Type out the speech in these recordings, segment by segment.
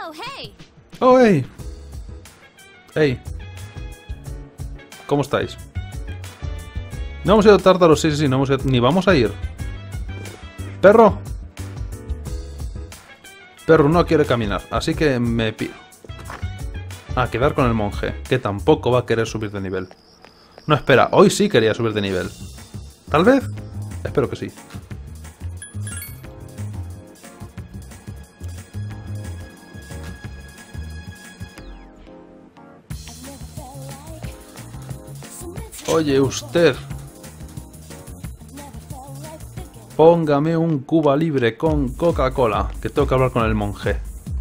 Oh, hey. Hey. ¿Cómo estáis? No hemos ido tártaros, sí, no hemos ido, ni vamos a ir. Perro. Perro no quiere caminar, así que me pido a quedar con el monje, que tampoco va a querer subir de nivel. No, espera, hoy sí quería subir de nivel. ¿Tal vez? Espero que sí. Oye, usted. Póngame un Cuba libre con Coca-Cola, que tengo que hablar con el monje.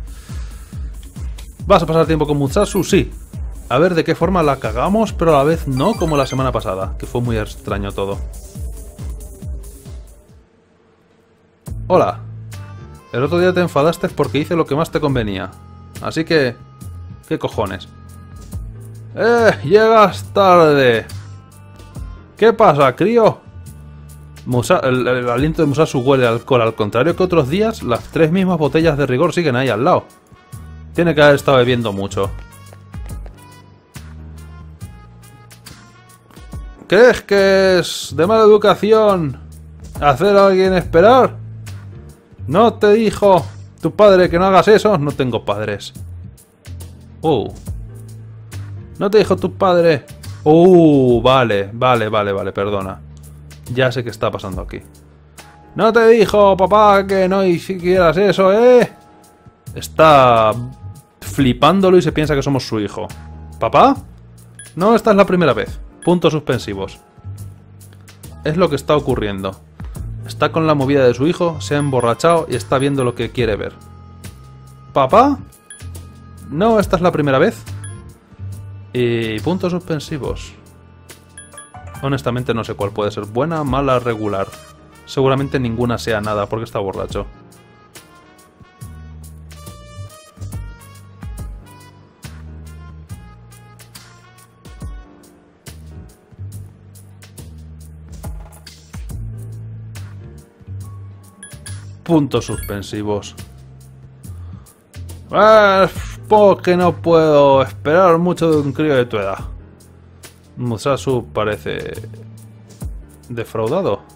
¿Vas a pasar tiempo con Musasu? Sí. A ver de qué forma la cagamos, pero a la vez no como la semana pasada, que fue muy extraño todo. Hola. El otro día te enfadaste porque hice lo que más te convenía. Así que... ¿qué cojones? Llegas tarde. ¿Qué pasa, crío? El aliento de Musasu huele a alcohol, al contrario que otros días, las 3 mismas botellas de rigor siguen ahí al lado. Tiene que haber estado bebiendo mucho. ¿Crees que es de mala educación hacer a alguien esperar? ¿No te dijo tu padre que no hagas eso? No tengo padres. ¿No te dijo tu padre? Vale, perdona. Ya sé qué está pasando aquí. ¿No te dijo, papá, que no hicieras eso, Está flipándolo y se piensa que somos su hijo. ¿Papá? No, esta es la primera vez. Puntos suspensivos. Es lo que está ocurriendo. Está con la movida de su hijo, se ha emborrachado y está viendo lo que quiere ver. ¿Papá? No, esta es la primera vez. Y puntos suspensivos. Honestamente no sé cuál puede ser. Buena, mala, regular. Seguramente ninguna sea nada porque está borracho. Puntos suspensivos. Porque no puedo esperar mucho de un crío de tu edad. Musasu parece... defraudado.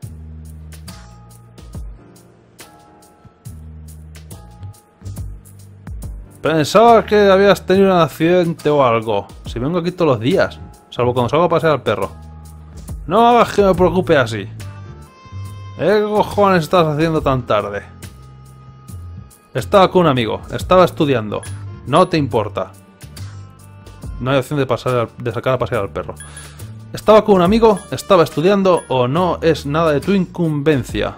Pensaba que habías tenido un accidente o algo. Si vengo aquí todos los días. Salvo cuando salgo a pasear al perro. No hagas que me preocupe así. ¿Qué cojones estás haciendo tan tarde? Estaba con un amigo. Estaba estudiando. No te importa. No hay opción de sacar a pasear al perro. Estaba con un amigo, estaba estudiando o no es nada de tu incumbencia.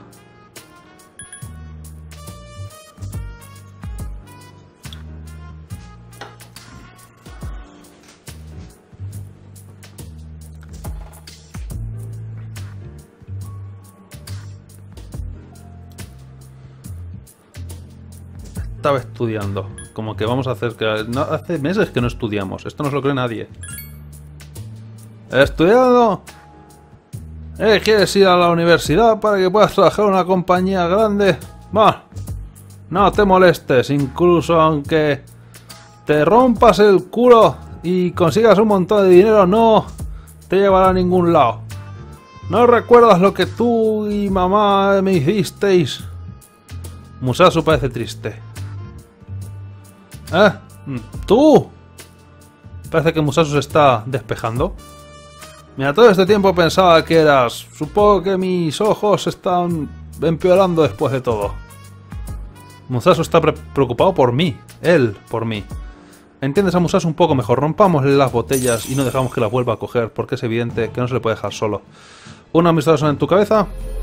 Estaba estudiando. Como que vamos a hacer que... No, hace meses que no estudiamos. Esto no se lo cree nadie. ¿Estudiando? ¿Quieres ir a la universidad para que puedas trabajar en una compañía grande? Bueno, no te molestes. Incluso aunque te rompas el culo y consigas un montón de dinero, no te llevará a ningún lado. ¿No recuerdas lo que tú y mamá me hicisteis? Musasu parece triste. ¡Tú! Parece que Musasu se está despejando. Mira, todo este tiempo pensaba que eras... Supongo que mis ojos están empeorando después de todo. Musasu está preocupado por mí. Él, por mí. ¿Entiendes a Musasu un poco mejor? Rompámosle las botellas y no dejamos que las vuelva a coger, porque es evidente que no se le puede dejar solo. ¿Una amistad en tu cabeza?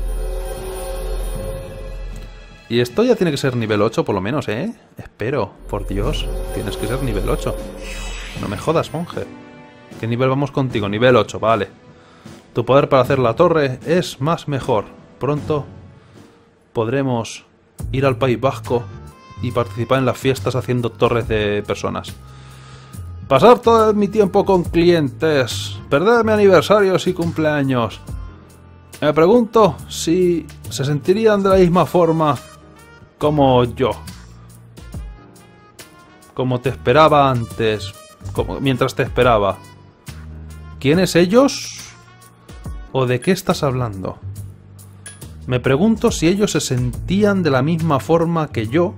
Y esto ya tiene que ser nivel 8 por lo menos, Espero, por Dios, tienes que ser nivel 8. No me jodas, monje. ¿Qué nivel vamos contigo? Nivel 8, vale. Tu poder para hacer la torre es más mejor. Pronto podremos ir al País Vasco y participar en las fiestas haciendo torres de personas. Pasar todo mi tiempo con clientes. Perderme aniversarios y cumpleaños. Me pregunto si se sentirían de la misma forma como yo. como te esperaba antes, mientras te esperaba. ¿Quiénes ellos? ¿O de qué estás hablando? Me pregunto si ellos se sentían de la misma forma que yo.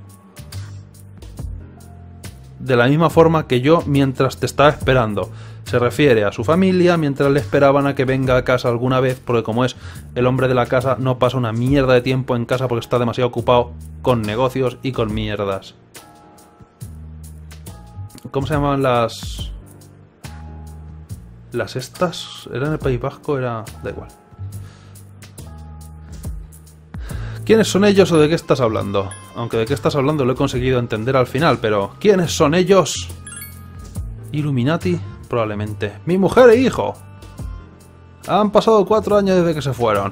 De la misma forma que yo mientras te estaba esperando. Se refiere a su familia mientras le esperaban a que venga a casa alguna vez, porque como es el hombre de la casa, no pasa una mierda de tiempo en casa porque está demasiado ocupado con negocios y con mierdas. ¿Cómo se llamaban las estas? ¿Era en el País Vasco? Era... da igual. ¿Quiénes son ellos o de qué estás hablando? Aunque de qué estás hablando lo he conseguido entender al final, pero... ¿quiénes son ellos? Illuminati, probablemente. Mi mujer e hijo. Han pasado 4 años desde que se fueron.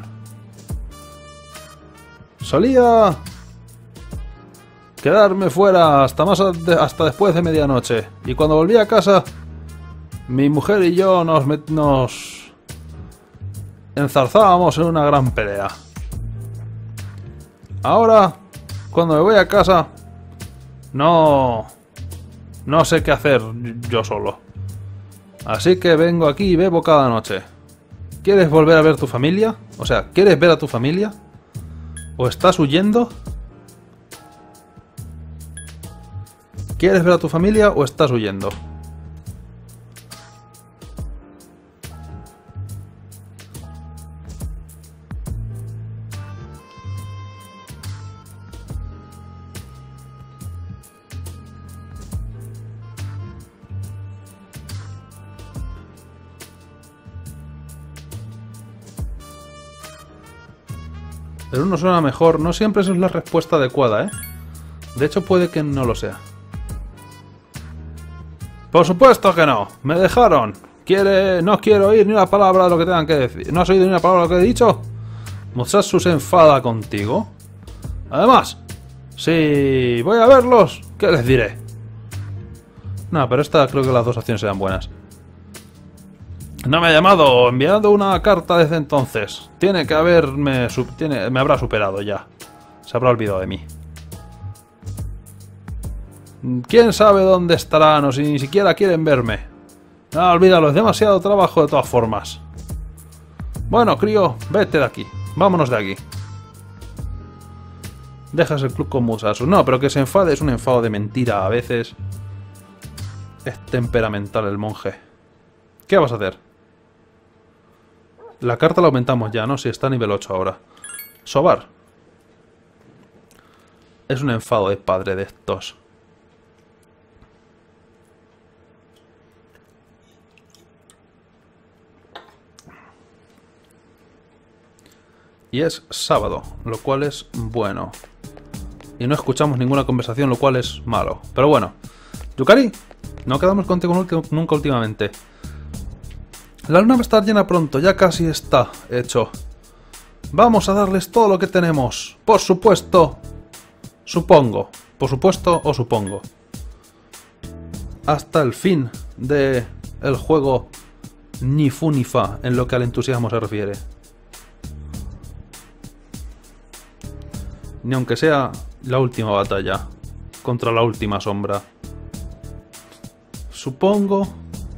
Solía quedarme fuera hasta después de medianoche. Y cuando volví a casa, mi mujer y yo nos enzarzábamos en una gran pelea. Ahora, cuando me voy a casa, no sé qué hacer yo solo. Así que vengo aquí y bebo cada noche. ¿Quieres volver a ver tu familia? O sea, ¿quieres ver a tu familia? ¿O estás huyendo? ¿Quieres ver a tu familia o estás huyendo? El uno suena mejor. No siempre eso es la respuesta adecuada, ¿eh? De hecho, puede que no lo sea. Por supuesto que no. Me dejaron. No quiero oír ni una palabra de lo que tengan que decir. ¿No has oído ni una palabra de lo que he dicho? Musasu se enfada contigo. Además, si voy a verlos, ¿qué les diré? No, pero esta creo que las dos opciones sean buenas. No me ha llamado, enviando una carta desde entonces. Tiene que haberme... me habrá superado ya. Se habrá olvidado de mí. ¿Quién sabe dónde estarán o si ni siquiera quieren verme? No, olvídalo, es demasiado trabajo de todas formas. Bueno, crío, vete de aquí. Vámonos de aquí. Dejas el club con Musasu. No, pero que se enfade es un enfado de mentira a veces. Es temperamental el monje. ¿Qué vas a hacer? La carta la aumentamos ya, ¿no? Si está a nivel 8 ahora. Sobar. Es un enfado de padre de estos. Y es sábado, lo cual es bueno. Y no escuchamos ninguna conversación, lo cual es malo. Pero bueno. Yukari, no quedamos contigo nunca últimamente. La luna va a estar llena pronto, ya casi está hecho. Vamos a darles todo lo que tenemos. Por supuesto. Supongo. Por supuesto o supongo. Hasta el fin de el juego ni fu ni fa en lo que al entusiasmo se refiere. Ni aunque sea la última batalla contra la última sombra. Supongo.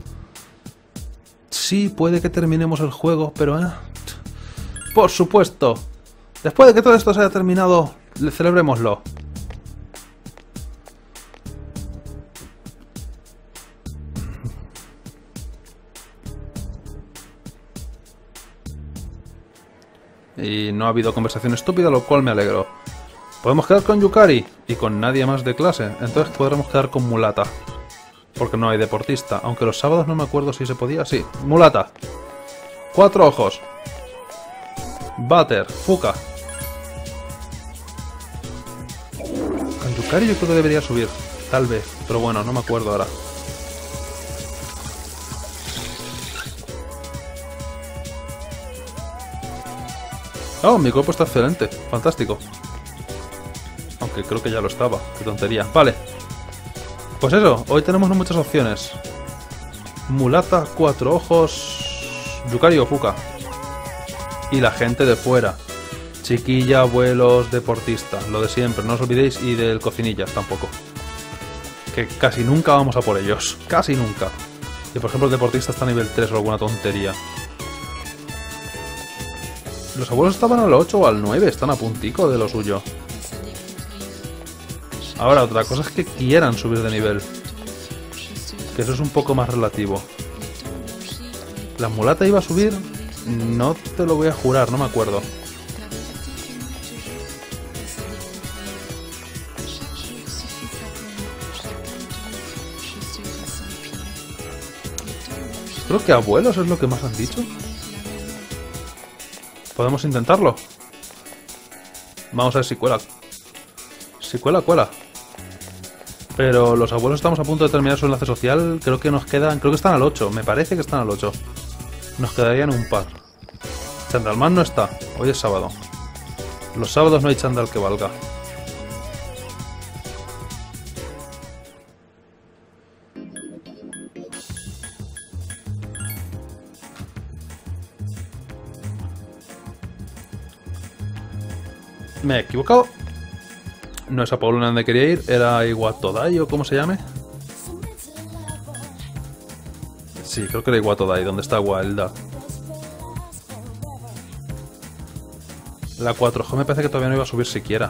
Sí, puede que terminemos el juego, pero... por supuesto. Después de que todo esto se haya terminado, celebrémoslo. Y no ha habido conversación estúpida, lo cual me alegro. Podemos quedar con Yukari y con nadie más de clase. Entonces podremos quedar con Mulata. Porque no hay deportista. Aunque los sábados no me acuerdo si se podía. Sí, Mulata. 4 ojos. Butter. Fuka. Con Yukari yo creo que debería subir. Tal vez. Pero bueno, no me acuerdo ahora. Oh, mi cuerpo está excelente. Fantástico. Aunque creo que ya lo estaba. Qué tontería. Vale. Pues eso, hoy tenemos muchas opciones. Mulata, 4 ojos, Yukari o Fuka. Y la gente de fuera. Chiquilla, abuelos, deportista. Lo de siempre, no os olvidéis. Y del cocinillas tampoco. que casi nunca vamos a por ellos. Casi nunca. Y por ejemplo el deportista está a nivel 3 o alguna tontería. Los abuelos estaban al 8 o al 9, están a puntico de lo suyo. Ahora, otra cosa es que quieran subir de nivel. Que eso es un poco más relativo. ¿La mulata iba a subir? No te lo voy a jurar, no me acuerdo. Creo que abuelos es lo que más han dicho. ¿Podemos intentarlo? Vamos a ver si cuela. Si cuela, cuela. Pero los abuelos estamos a punto de terminar su enlace social. Creo que nos quedan... Creo que están al 8. Me parece que están al 8. Nos quedarían un par. Chandalman no está. Hoy es sábado. Los sábados no hay chandal que valga. Me he equivocado. No es a Pauluna donde quería ir, era Iwatodai o como se llame. Sí, creo que era Iwatodai, donde está Wilda. La 4G me parece que todavía no iba a subir siquiera.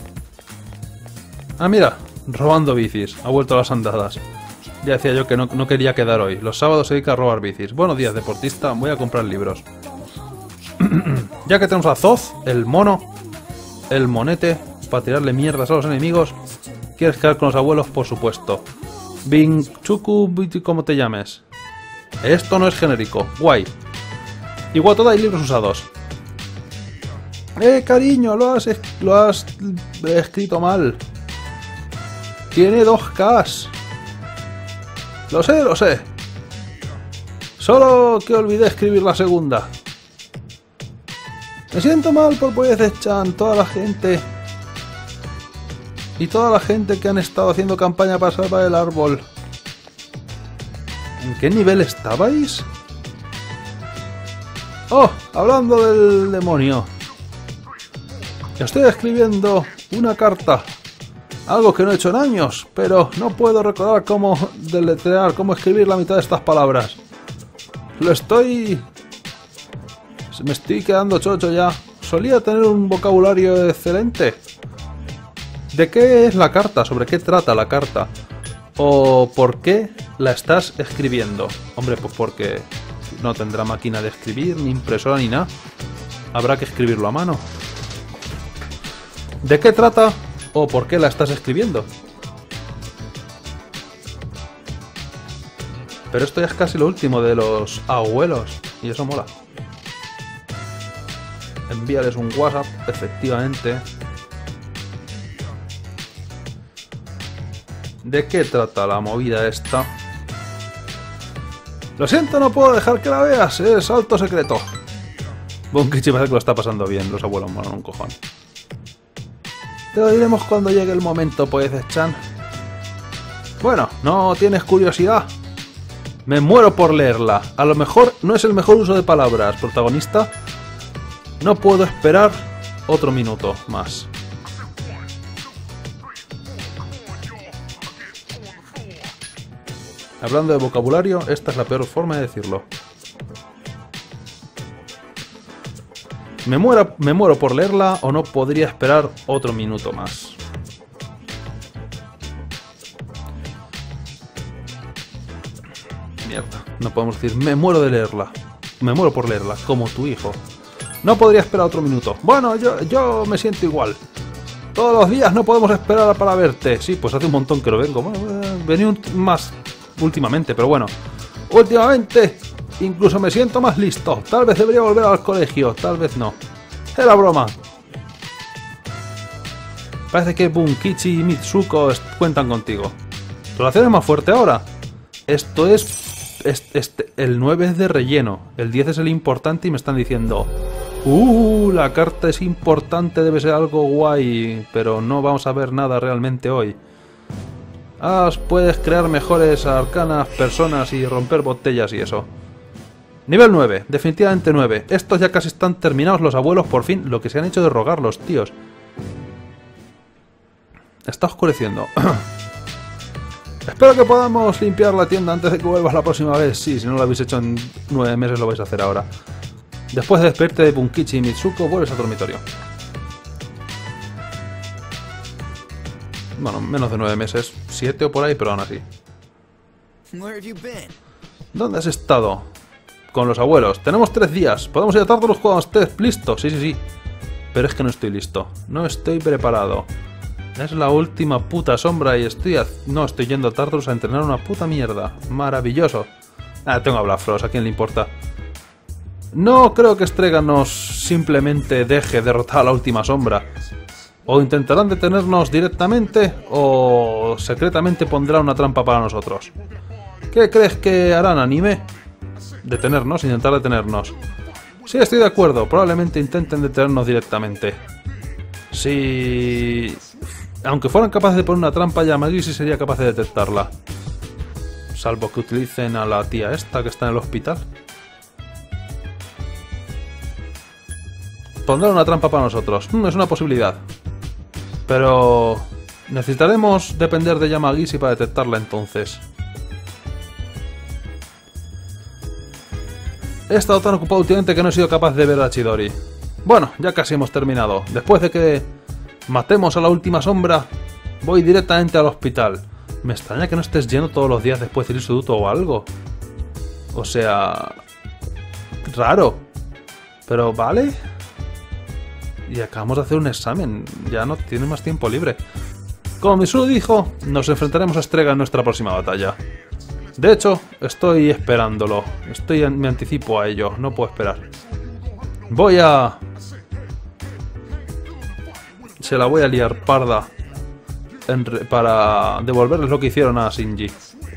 Ah, mira, robando bicis. Ha vuelto a las andadas. Ya decía yo que no quería quedar hoy. Los sábados se dedica a robar bicis. Buenos días, deportista. Voy a comprar libros. Ya que tenemos a Zoz, el mono, el monete, para tirarle mierdas a los enemigos. ¿Quieres quedar con los abuelos? Por supuesto. Binchuku, como te llames. Esto no es genérico. Guay. Igual todo hay libros usados. Cariño, lo has escrito mal. Tiene 2Ks. Lo sé, lo sé. Solo que olvidé escribir la segunda. Me siento mal por Poyez-chan, toda la gente... Y toda la gente que han estado haciendo campaña para salvar el árbol. ¿En qué nivel estabais? Oh, hablando del demonio. Estoy escribiendo una carta. Algo que no he hecho en años, pero no puedo recordar cómo deletrear, cómo escribir la mitad de estas palabras. Me estoy quedando chocho ya. Solía tener un vocabulario excelente. ¿De qué es la carta? ¿Sobre qué trata la carta? ¿O por qué la estás escribiendo? Hombre, pues porque no tendrá máquina de escribir, ni impresora, ni nada. Habrá que escribirlo a mano. ¿De qué trata? ¿O por qué la estás escribiendo? Pero esto ya es casi lo último de los abuelos. Y eso mola. Envíales un WhatsApp, efectivamente. ¿De qué trata la movida esta? Lo siento, no puedo dejar que la veas. Es alto secreto. Bunkichi parece que lo está pasando bien. Los abuelos molan un cojón. Te lo diremos cuando llegue el momento, Poyez-chan. Bueno, ¿no tienes curiosidad? Me muero por leerla. A lo mejor no es el mejor uso de palabras, protagonista. No puedo esperar otro minuto más. Hablando de vocabulario, esta es la peor forma de decirlo. Me muero por leerla o no podría esperar otro minuto más. Mierda, no podemos decir me muero de leerla. Me muero por leerla, como tu hijo. No podría esperar otro minuto. Bueno, yo me siento igual. Todos los días no podemos esperar para verte. Sí, pues hace un montón que no vengo. Bueno, vení más últimamente, pero bueno. Últimamente incluso me siento más listo. Tal vez debería volver al colegio, tal vez no. Era broma. Parece que Bunkichi y Mitsuko cuentan contigo. Tu relación es más fuerte ahora. Esto es... el 9 es de relleno. El 10 es el importante y me están diciendo... la carta es importante, debe ser algo guay. Pero no vamos a ver nada realmente hoy. Puedes crear mejores arcanas, personas y romper botellas y eso. Nivel 9, definitivamente 9. Estos ya casi están terminados los abuelos, por fin. Lo que se han hecho de rogar los tíos. Está oscureciendo. Espero que podamos limpiar la tienda antes de que vuelvas la próxima vez. Sí, si no lo habéis hecho en 9 meses lo vais a hacer ahora. Después de despedirte de Bunkichi y Mitsuko, vuelves al dormitorio. Bueno, menos de 9 meses. 7 o por ahí, pero aún así. ¿Dónde has estado? Con los abuelos. Tenemos 3 días. Podemos ir a Tartarus cuando estés listo. Sí, sí, sí. Pero es que no estoy listo. No estoy preparado. Es la última puta sombra y no, estoy yendo a Tartarus a entrenar una puta mierda. Maravilloso. Ah, tengo a Blafros, ¿a quién le importa? No creo que Strega nos simplemente deje derrotar a la última sombra. O intentarán detenernos directamente, o secretamente pondrá una trampa para nosotros. ¿Qué crees que harán, anime? Detenernos, intentar detenernos. Sí, estoy de acuerdo, probablemente intenten detenernos directamente. Si... Aunque fueran capaces de poner una trampa, Yamagishi sería capaz de detectarla. Salvo que utilicen a la tía esta que está en el hospital. Pondrán una trampa para nosotros. Es una posibilidad. Pero... necesitaremos depender de Yamagishi para detectarla entonces. He estado tan ocupado últimamente que no he sido capaz de ver a Chidori. Bueno, ya casi hemos terminado. Después de que matemos a la última sombra, voy directamente al hospital. Me extraña que no estés yendo todos los días después del instituto o algo. O sea... raro. Pero vale. Y acabamos de hacer un examen. Ya no tiene más tiempo libre. Como Mitsuru dijo, nos enfrentaremos a Strega en nuestra próxima batalla. De hecho, estoy esperándolo. Me anticipo a ello. No puedo esperar. Se la voy a liar parda para devolverles lo que hicieron a Shinji.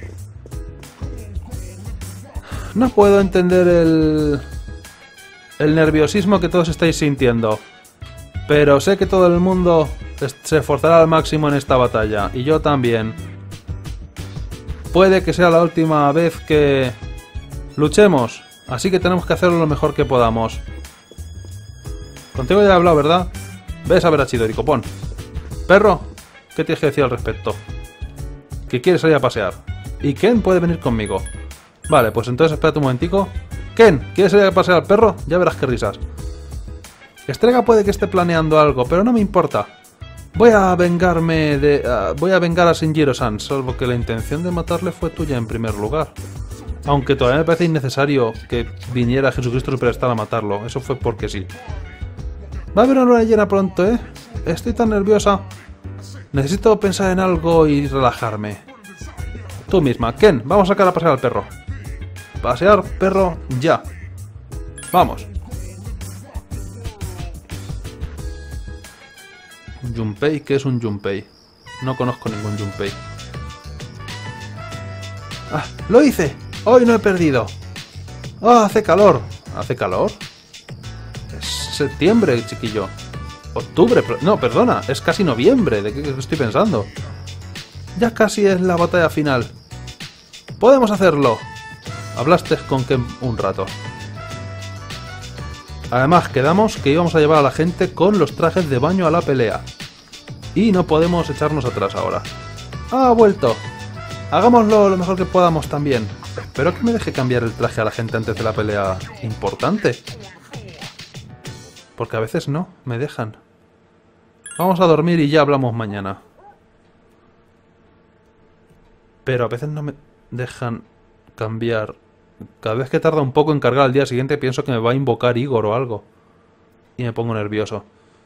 No puedo entender el nerviosismo que todos estáis sintiendo. Pero sé que todo el mundo se esforzará al máximo en esta batalla. Y yo también. Puede que sea la última vez que luchemos. Así que tenemos que hacerlo lo mejor que podamos. Contigo ya he hablado, ¿verdad? Ves a ver a Chidori, copón. Perro, ¿qué tienes que decir al respecto? Que quieres salir a pasear. Y Ken puede venir conmigo. Vale, pues entonces espérate un momentico. Ken, ¿quieres salir a pasear al perro? Ya verás qué risas. Strega puede que esté planeando algo, pero no me importa. Voy a vengar a Shinjiro-san, salvo que la intención de matarle fue tuya en primer lugar. Aunque todavía me parece innecesario que viniera Jesucristo Superstar a matarlo. Eso fue porque sí. Va a haber una luna llena pronto, ¿eh? Estoy tan nerviosa. Necesito pensar en algo y relajarme. Tú misma. Ken, vamos a sacar a pasear al perro. Pasear, perro, ya. Vamos. Junpei, ¿qué es un Junpei? No conozco ningún Junpei. ¡Ah! ¡Lo hice! ¡Hoy no he perdido! ¡Ah! ¡Hace calor! ¿Hace calor? Es septiembre, chiquillo. Octubre, no, perdona, es casi noviembre. ¿De qué estoy pensando? Ya casi es la batalla final. ¡Podemos hacerlo! Hablaste con Ken un rato. Además, quedamos que íbamos a llevar a la gente con los trajes de baño a la pelea. Y no podemos echarnos atrás ahora. ¡Ah, ha vuelto! Hagámoslo lo mejor que podamos también. Espero que me deje cambiar el traje a la gente antes de la pelea importante. Porque a veces no, me dejan. Vamos a dormir y ya hablamos mañana. Pero a veces no me dejan cambiar. Cada vez que tarda un poco en cargar al día siguiente pienso que me va a invocar Igor o algo. Y me pongo nervioso.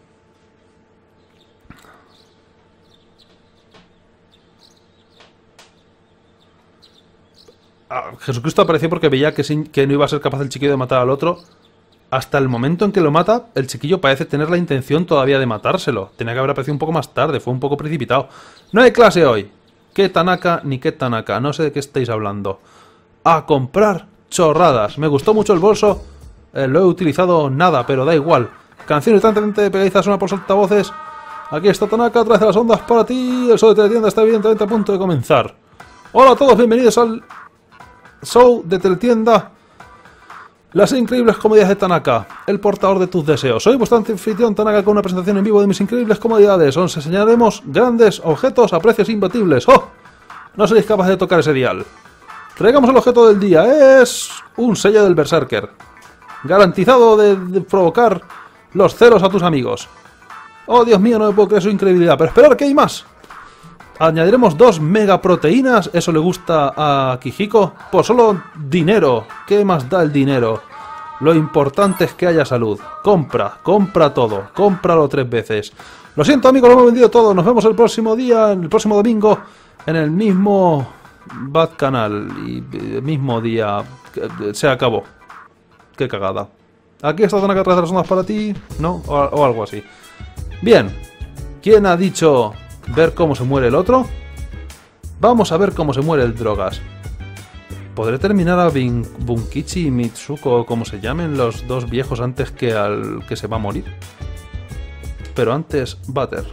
Jesucristo apareció porque veía que no iba a ser capaz el chiquillo de matar al otro. Hasta el momento en que lo mata, el chiquillo parece tener la intención todavía de matárselo. Tenía que haber aparecido un poco más tarde, fue un poco precipitado. No hay clase hoy. ¿Qué Tanaka ni qué Tanaka? No sé de qué estáis hablando. A comprar chorradas. Me gustó mucho el bolso. Lo he utilizado nada, pero da igual. Canciones tan pegadizas suena por altavoces. Aquí está Tanaka, trae las ondas para ti. El show de Teletienda está evidentemente a punto de comenzar. Hola a todos, bienvenidos al show de Teletienda. Las increíbles comodidades de Tanaka, el portador de tus deseos. Soy vuestro anfitrión Tanaka con una presentación en vivo de mis increíbles comodidades. Os enseñaremos grandes objetos a precios imbatibles. ¡Oh! No seréis capaces de tocar ese dial. Traigamos el objeto del día. Es un sello del Berserker. Garantizado de provocar los celos a tus amigos. Oh, Dios mío, no me puedo creer su incredibilidad. Pero esperar, que hay más. Añadiremos 2 megaproteínas. Eso le gusta a Kijiko. Por solo dinero. ¿Qué más da el dinero? Lo importante es que haya salud. Compra todo. Cómpralo 3 veces. Lo siento, amigos, lo hemos vendido todo. Nos vemos el próximo día, el próximo domingo, en el mismo Bad Canal. Y el mismo día. Se acabó. Qué cagada. Aquí está zona que atrás de las ondas para ti. ¿No? O algo así. Bien. ¿Quién ha dicho ver cómo se muere el otro? Vamos a ver cómo se muere el Drogas. ¿Podré terminar a Bunkichi y Mitsuko, como se llamen, los 2 viejos antes que al que se va a morir? Pero antes, Butter.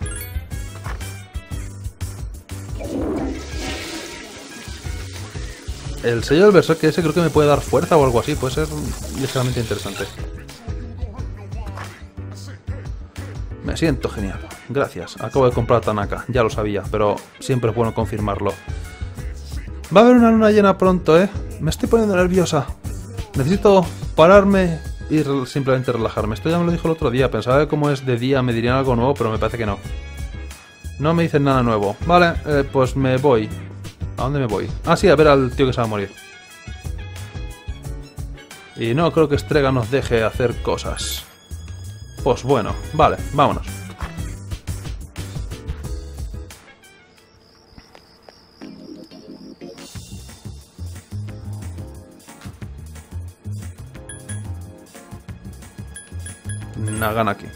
El sello del Berserker ese creo que me puede dar fuerza o algo así. Puede ser ligeramente interesante. Me siento genial. Gracias. Acabo de comprar Tanaka. Ya lo sabía, pero siempre es bueno confirmarlo. Va a haber una luna llena pronto, ¿eh? Me estoy poniendo nerviosa. Necesito pararme y simplemente relajarme. Esto ya me lo dijo el otro día. Pensaba que como es de día me dirían algo nuevo, pero me parece que no. No me dicen nada nuevo. Vale, pues me voy. ¿A dónde me voy? Ah, sí, a ver al tío que se va a morir. Y no creo que Strega nos deje hacer cosas. Pues bueno, vale, vámonos. Naganaki.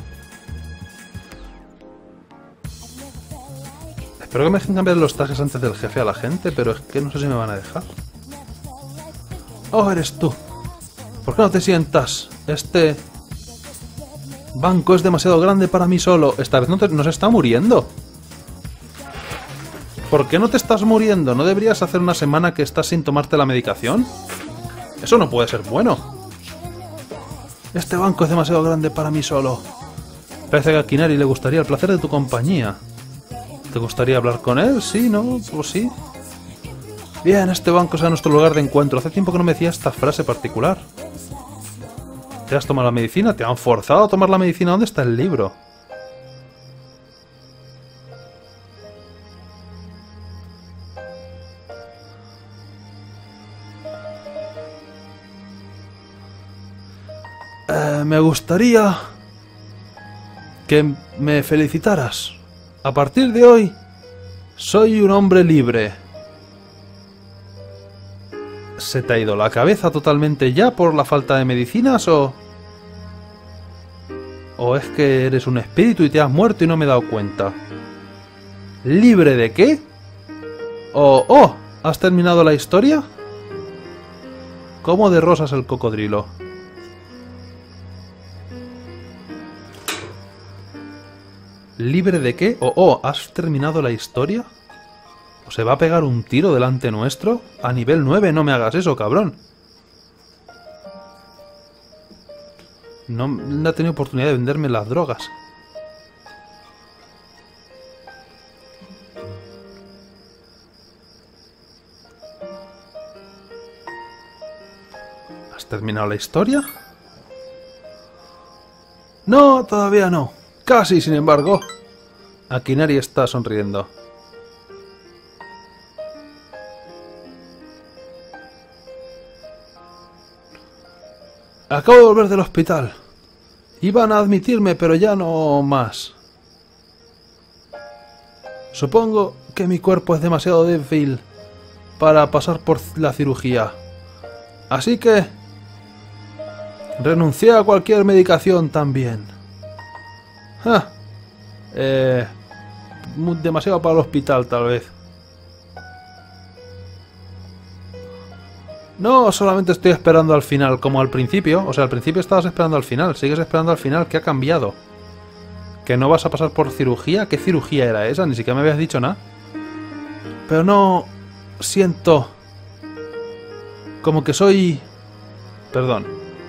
Espero que me dejen cambiar los trajes antes del jefe a la gente, pero es que no sé si me van a dejar. Oh, eres tú. ¿Por qué no te sientas? Este banco es demasiado grande para mí solo. Esta vez no se está muriendo. ¿Por qué no te estás muriendo? ¿No deberías hacer una semana que estás sin tomarte la medicación? Eso no puede ser bueno. Este banco es demasiado grande para mí solo. Parece que a Kinari le gustaría el placer de tu compañía. ¿Te gustaría hablar con él? ¿Sí? ¿No? Pues sí. Bien, este banco será nuestro lugar de encuentro. Hace tiempo que no me decía esta frase particular. ¿Te has tomado la medicina? ¿Te han forzado a tomar la medicina? ¿Dónde está el libro? Me gustaría que me felicitaras. A partir de hoy, soy un hombre libre. ¿Se te ha ido la cabeza totalmente ya por la falta de medicinas o es que eres un espíritu y te has muerto y no me he dado cuenta? ¿Libre de qué? ¿Oh, has terminado la historia? ¿Cómo de rosas el cocodrilo? ¿Libre de qué? ¿Has terminado la historia? ¿O se va a pegar un tiro delante nuestro? A nivel 9, no me hagas eso, cabrón. No ha tenido oportunidad de venderme las drogas. ¿Has terminado la historia? No, todavía no. Casi, sin embargo. Akinari está sonriendo. Acabo de volver del hospital. Iban a admitirme, pero ya no más. Supongo que mi cuerpo es demasiado débil para pasar por la cirugía. Así que renuncié a cualquier medicación también. Demasiado para el hospital, tal vez. No, solamente estoy esperando al final, como al principio. O sea, al principio estabas esperando al final. Sigues esperando al final. ¿Qué ha cambiado? ¿Que no vas a pasar por cirugía? ¿Qué cirugía era esa? Ni siquiera me habías dicho nada. Pero no siento como que soy... Perdón.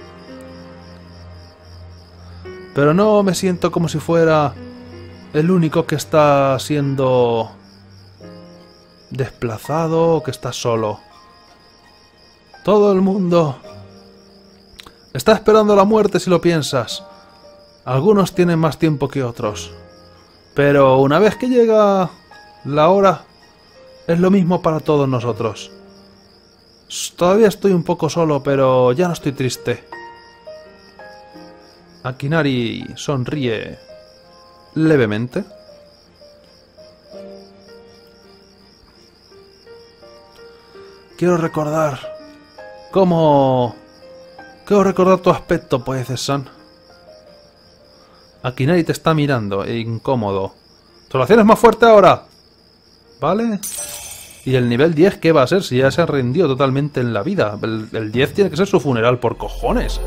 Pero no me siento como si fuera el único que está siendo desplazado o que estás solo. Todo el mundo está esperando la muerte si lo piensas. Algunos tienen más tiempo que otros. Pero una vez que llega la hora, es lo mismo para todos nosotros. Todavía estoy un poco solo, pero ya no estoy triste. Akinari sonríe levemente. Quiero recordar tu aspecto, Poe-san. Akinari te está mirando, incómodo. ¡Tu oración es más fuerte ahora! ¿Vale? ¿Y el nivel 10 qué va a ser si ya se ha rendido totalmente en la vida? El 10 tiene que ser su funeral por cojones.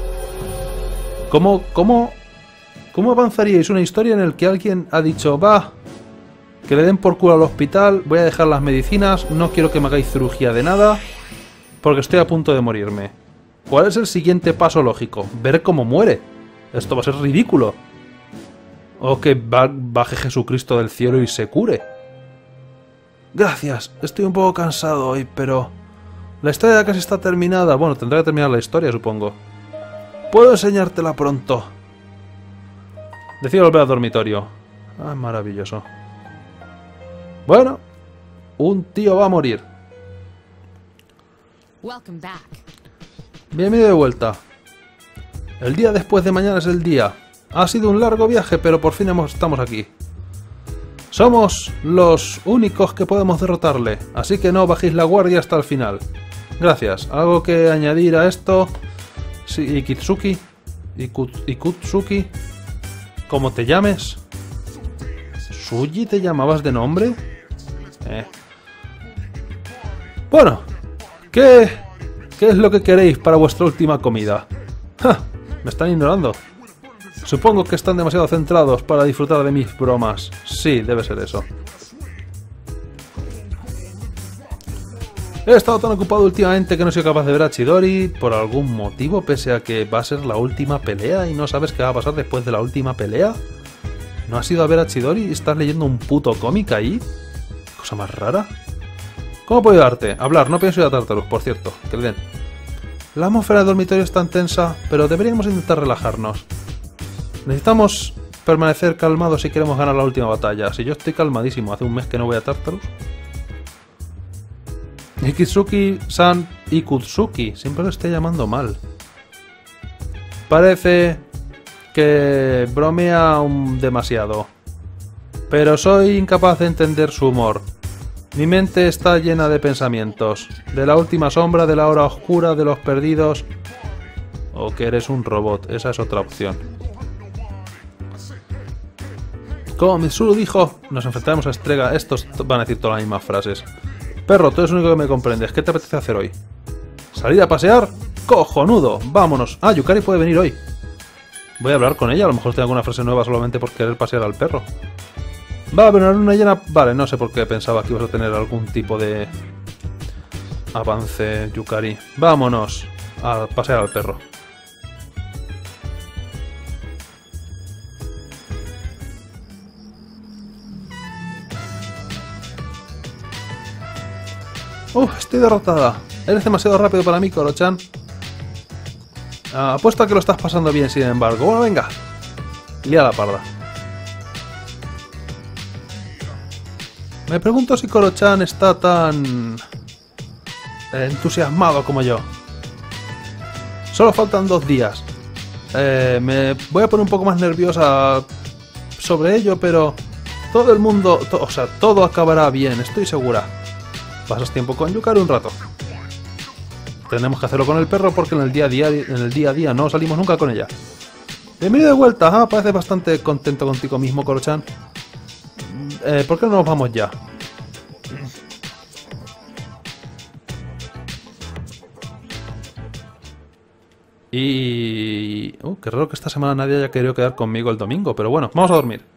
¿Cómo avanzaríais una historia en la que alguien ha dicho, va, que le den por culo al hospital, voy a dejar las medicinas, no quiero que me hagáis cirugía de nada, porque estoy a punto de morirme? ¿Cuál es el siguiente paso lógico? Ver cómo muere. Esto va a ser ridículo. O que baje Jesucristo del cielo y se cure. Gracias, estoy un poco cansado hoy, pero la historia casi está terminada. Bueno, tendré que terminar la historia, supongo. Puedo enseñártela pronto. Decido volver al dormitorio. Ah, maravilloso. Bueno, un tío va a morir. Bienvenido de vuelta. El día después de mañana es el día. Ha sido un largo viaje, pero por fin estamos aquí. Somos los únicos que podemos derrotarle, así que no bajéis la guardia hasta el final. Gracias. ¿Algo que añadir a esto? Sí, Ikutsuki. Ikutsuki. ¿Cómo te llames? ¿Suji te llamabas de nombre? Bueno, ¿qué es lo que queréis para vuestra última comida? ¡Ja! Me están ignorando. Supongo que están demasiado centrados para disfrutar de mis bromas. Sí, debe ser eso. He estado tan ocupado últimamente que no soy capaz de ver a Chidori por algún motivo, pese a que va a ser la última pelea y no sabes qué va a pasar después de la última pelea. ¿No has ido a ver a Chidori y estás leyendo un puto cómic ahí? Cosa más rara. ¿Cómo puedo ayudarte? Hablar, no pienso ir a Tartarus, por cierto. Que le den. La atmósfera del dormitorio es tan tensa, pero deberíamos intentar relajarnos. Necesitamos permanecer calmados si queremos ganar la última batalla. Si yo estoy calmadísimo, hace un mes que no voy a Tartarus. Ikutsuki-san, Ikutsuki, siempre lo estoy llamando mal. Parece que bromea demasiado, pero soy incapaz de entender su humor. Mi mente está llena de pensamientos, de la última sombra, de la hora oscura, de los perdidos... O que eres un robot, esa es otra opción. Como Mitsuru dijo, nos enfrentaremos a Estrega. Estos van a decir todas las mismas frases. Perro, tú eres el único que me comprendes. ¿Qué te apetece hacer hoy? ¿Salir a pasear? ¡Cojonudo! ¡Vámonos! Ah, Yukari puede venir hoy. Voy a hablar con ella. A lo mejor tengo alguna frase nueva solamente por querer pasear al perro. Va a haber una luna llena... Vale, no sé por qué pensaba que ibas a tener algún tipo de... avance, Yukari. Vámonos a pasear al perro. Estoy derrotada. Eres demasiado rápido para mí, Koro-chan. Apuesto a que lo estás pasando bien, sin embargo. Bueno, venga. Lía la parda. Me pregunto si Koro-chan está tan... entusiasmado como yo. Solo faltan 2 días. Me voy a poner un poco más nerviosa sobre ello, pero... todo el mundo... o sea, todo acabará bien, estoy segura. Pasas tiempo con Yukari un rato. Tenemos que hacerlo con el perro porque en el día a día no salimos nunca con ella. Bienvenido de vuelta. Parece bastante contento contigo mismo, Koro-chan. ¿Por qué no nos vamos ya? Y... qué raro que esta semana nadie haya querido quedar conmigo el domingo. Pero bueno, vamos a dormir.